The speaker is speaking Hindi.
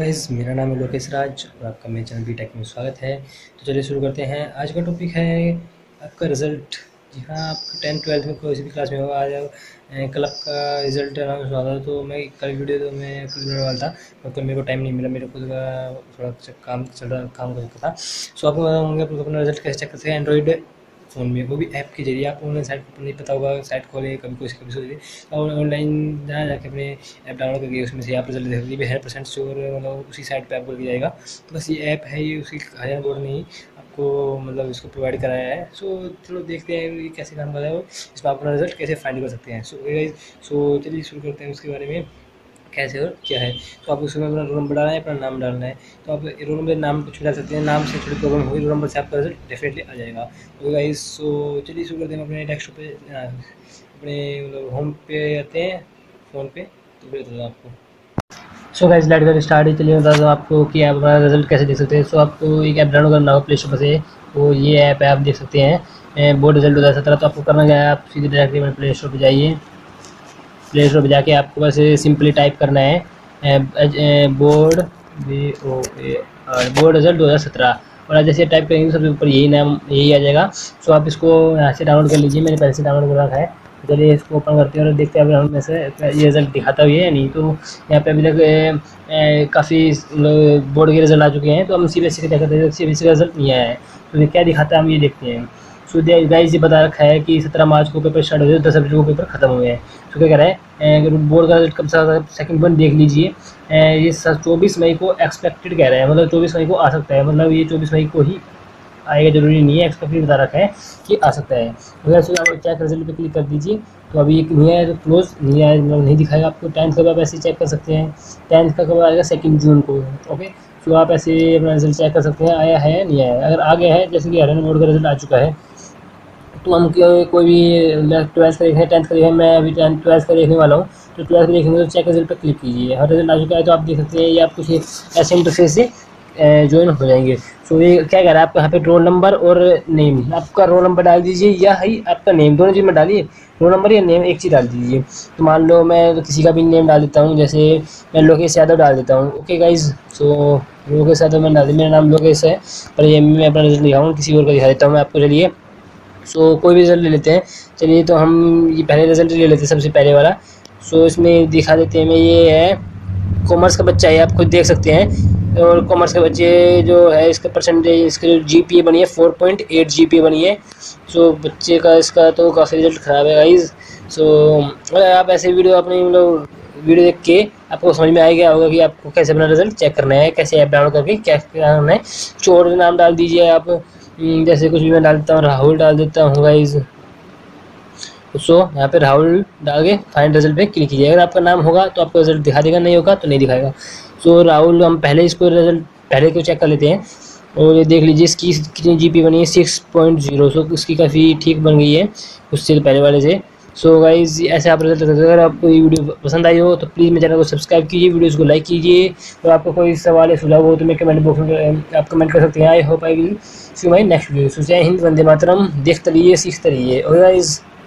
गाइस, मेरा नाम है लोकेश राज और आपका मेरे चैनल बी टेक में स्वागत है। तो चलिए शुरू करते हैं। आज का टॉपिक है आपका रिज़ल्ट। जी हाँ, आप 10th-12th में कोई भी क्लास में हो, आज कल आपका रिज़ल्ट अनाउंस हुआ था। तो मैं कल वीडियो तो मैं कल बनाने वाला था, तो मेरे को टाइम नहीं मिला, मेरे को थोड़ा काम कर सकता था। सो आपको बताऊँगा अपना रिज़ल्ट कैसे चेक करते हैं एंड्रॉइड फ़ोन में, वो भी ऐप के जरिए। आप ऑनलाइन साइट पर नहीं पता होगा, साइट खोले कभी कभी सोचिए और ऑनलाइन जहाँ जाके अपने ऐप डाउनलोड करके उसमें से आप रिजल्ट देख लीजिए। 100% श्योर, मतलब उसी साइट पे आपको दिया जाएगा। तो बस ये ऐप है, ये उसी हरियाणा बोर्ड ने ही आपको मतलब इसको प्रोवाइड कराया है। सो चलो देखते हैं ये कैसे काम कर रहा है, इसमें आप अपना रिजल्ट कैसे फाइंड कर सकते हैं। सो चलिए शुरू करते हैं उसके बारे में कैसे और क्या है। तो आपको उसमें अपना रोल नंबर डालना है, अपना नाम डालना है। तो आप रोल नंबर नाम कुछ भी डाल सकते हैं, नाम से थोड़ी प्रॉब्लम होगी, रोल नंबर से आपका रिजल्ट डेफिनेटली आ जाएगा। तो गाइस, सो चलिए शुरू करते हैं। अपने डेस्कटॉप पे अपने मतलब होम पे आते हैं फ़ोन पे, तो बता दूँ आपको। So guys, let's get start. चलिए बता दूँ आपको कि आप अपना रिजल्ट कैसे देख सकते हैं। सो आपको एक ऐप डाउनलोड करना होगा प्ले स्टोर से। तो ये ऐप है, आप देख सकते हैं बोर्ड रिजल्ट 2017। तो आपको करना क्या है, आप सीधे डायरेक्टली अपने प्ले स्टोर पर जाइए। प्ले स्टोर पर जाके आपको बस सिंपली टाइप करना है बोर्ड बोर्ड रिजल्ट 2017। और जैसे टाइप करेंगे सबसे ऊपर यही नाम यही आ जाएगा। सो आप इसको यहाँ से डाउनलोड कर लीजिए, मैंने पहले से डाउनलोड कर रखा है। तो चलिए इसको ओपन करते हैं और देखते हैं अभी हम में से ये रिज़ल्ट दिखाता हुआ है नहीं। तो यहाँ पे अभी तक काफ़ी बोर्ड के रिजल्ट आ चुके हैं। तो हम CBSE का देखते हैं, CBSE का रिजल्ट नहीं आया है। तो ये क्या दिखाता है हम ये देखते हैं। सो गाइस, ये बता रखा है कि 17 मार्च को पेपर स्टार्ट हुए, 10 अप्रैल को पेपर खत्म हुए हैं। तो क्या कह रहा है, बोर्ड का रिजल्ट कब से सेकंड पॉइंट देख लीजिए। ये 24 मई को एक्सपेक्टेड कह रहा है, मतलब 24 मई को आ सकता है। मतलब ये 24 मई को ही आएगा, जरूरी नहीं है, एक्सपेक्टेड बता रखा है कि आ सकता है। अगर चेक रिजल्ट पे क्लिक कर दीजिए तो अभी एक नहीं आया, तो क्लोज नहीं आया, मतलब नहीं दिखाएगा आपको। 10th का आप ऐसे चेक कर सकते हैं, 10th का कब आएगा, 2 जून को। ओके, तो आप ऐसे अपना रिजल्ट चेक कर सकते हैं आया है या नहीं आया। अगर आ गया है, जैसे कि हरियाणा बोर्ड का रिजल्ट आ चुका है, तो हम कोई भी 12th का देखें, 10th का देखें, मैं अभी 12th का देखने वाला हूँ। तो 12th का देखेंगे तो चेक रिजल्ट पर क्लिक कीजिए। हर रिजल्ट आ चुका है तो आप देख सकते हैं, ये आप कुछ ऐसे इंटरफेस से ज्वाइन हो जाएंगे। सो ये क्या कह रहा है, आपका यहाँ पे रोल नंबर और नेम, आपका रोल नंबर डाल दीजिए या ही आपका नेम, दोनों चीज़ में डालिए। रोल नंबर या नेम एक चीज़ डाल दीजिए। तो मान लो मैं किसी का भी नेम डाल देता हूँ, जैसे मैं लोकेश यादव डाल देता हूँ। Okay guys, so Lokesh Yadav मैं डाल दी, मेरा नाम लोकेश है। पर ये मैं अपना रिजल्ट दिखाऊँ, किसी और का दिखा देता हूँ मैं आपको। चलिए, सो कोई भी रिज़ल्ट ले लेते हैं। चलिए, तो हम ये पहले रिज़ल्ट ले लेते हैं, सबसे पहले वाला। सो इसमें दिखा देते हैं, मैं ये है कॉमर्स का बच्चा है, आप खुद देख सकते हैं। और कॉमर्स के बच्चे जो है, इसका परसेंटेज, इसकी जो GPA बनी है 4.8 GPA बनी है। सो बच्चे का इसका तो काफ़ी रिजल्ट ख़राब है गाइज। सो आप ऐसे वीडियो अपनी मतलब वीडियो देख के आपको समझ में आ गया होगा कि आपको कैसे अपना रिजल्ट चेक करना है, कैसे ऐप डाउनलोड करके क्या करना है। चोर नाम डाल दीजिए आप, जैसे कुछ भी मैं डाल देता हूँ, राहुल डाल देता हूँ गाइज। सो यहाँ पे राहुल डाल के फाइंड रिजल्ट पे क्लिक कीजिए। अगर आपका नाम होगा तो आपको रिजल्ट दिखा देगा, नहीं होगा तो नहीं दिखाएगा। सो राहुल, हम पहले इसको रिजल्ट पहले को चेक कर लेते हैं। और ये देख लीजिए इसकी कितनी GPA बनी है, 6.0। सो इसकी काफ़ी ठीक बन गई है उससे पहले वाले से। सो गाइज, ऐसे आप रिजल्ट कर सकते हैं। अगर आपको ये वीडियो पसंद आई हो तो प्लीज़ मेरे चैनल को सब्सक्राइब कीजिए, वीडियोज़ को लाइक कीजिए। और आपको कोई सवाल या सुझाव हो तो मैं कमेंट बॉक्स में आप कमेंट कर सकते हैं। I hope I will see my next video. So जय हिंद, वंदे मातरम। देखते रहिए, सीखते रहिए। और गाइज,